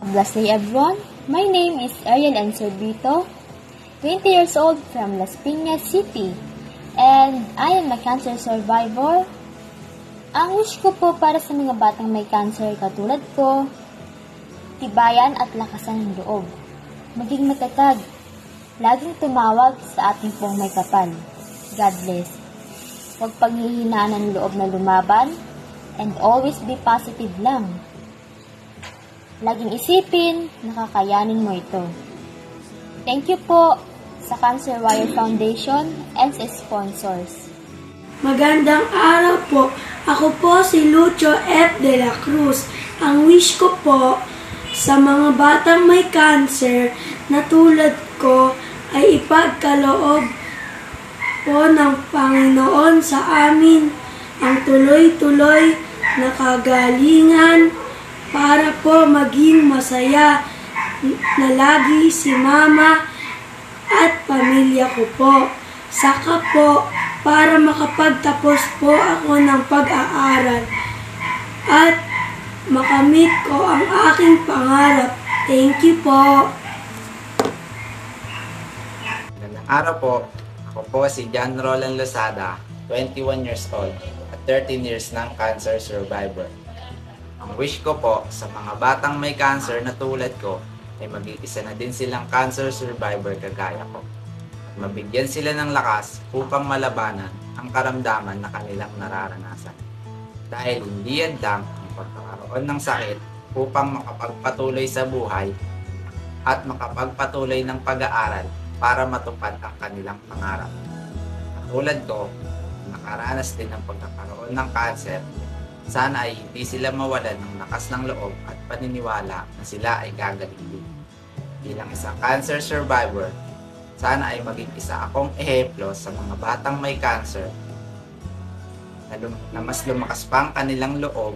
blessed day, everyone. My name is Ariel Ansorbito, 20 years old from Las Piñas City, and I am a cancer survivor. Ang wish ko po para sa mga batang may cancer katulad ko, tibayan at lakasan ng loob. Maging matatag, laging tumawag sa ating pong may kapal. God bless. Huwag paghihinaan ng loob na lumaban, and always be positive lang. Laging isipin, nakakayanin mo ito. Thank you po sa Cancer Wire Foundation and sa sponsors. Magandang araw po. Ako po si Lucio F. de la Cruz. Ang wish ko po sa mga batang may cancer na tulad ko ay ipagkaloob po ng Panginoon sa amin ang tuloy-tuloy na kagalingan para po maging masaya na lagi si Mama at pamilya ko po. Saka po para makapagtapos po ako ng pag-aaral at makamit ko ang aking pangarap. Thank you po. Magandang araw po. Ako po si John Roland Losada, 21 years old at 13 years ng cancer survivor. Ang wish ko po sa mga batang may cancer na tulad ko ay mag-iisa na din silang cancer survivor kagaya ko. At mabigyan sila ng lakas upang malabanan ang karamdaman na kanilang nararanasan. Dahil hindi handang ang pagkakaroon ng sakit upang makapagpatuloy sa buhay at makapagpatuloy ng pag-aaral para matupad ang kanilang pangarap. Tulad ko, nakaranas din ng pagkakaroon ng cancer. Sana ay hindi sila mawalan ng lakas ng loob at paniniwala na sila ay gagaling. Bilang isang cancer survivor, sana ay maging isa akong ehemplo sa mga batang may cancer na mas lumakas pa ang kanilang loob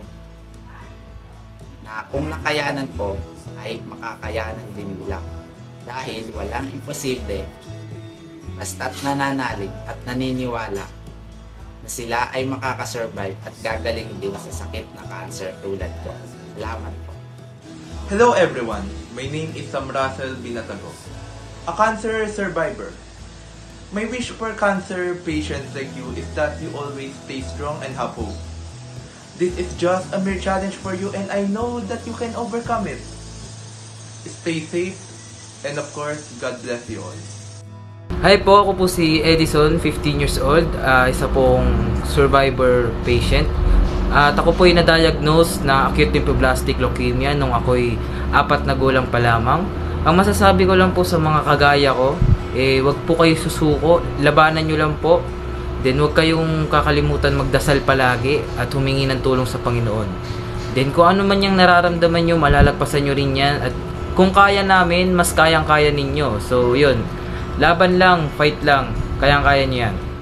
na kung nakayanan ko ay makakayanan din nila. Dahil walang imposible basta't nananalig at naniniwala na sila ay makakasurvive at gagaling din sa sakit na cancer tulad ko. Salamat po. Hello everyone, my name is Sam Russell Binatago, a cancer survivor. My wish for cancer patients like you is that you always stay strong and have hope. This is just a mere challenge for you and I know that you can overcome it. Stay safe and of course, God bless you all. Hi po, ako po si Edison, 15 years old, isa pong survivor patient. At ako po ay na-diagnose na acute lymphoblastic leukemia nung ako'y 4 na gulang pa lamang. Ang masasabi ko lang po sa mga kagaya ko, wag po kayo susuko, labanan nyo lang po. Then wag kayong kakalimutan magdasal palagi at humingi ng tulong sa Panginoon. Then kung ano man yung nararamdaman nyo, malalagpasan nyo rin yan. At kung kaya namin, mas kayang-kaya ninyo. So yun. Laban lang, fight lang, kayang-kaya niyo yan.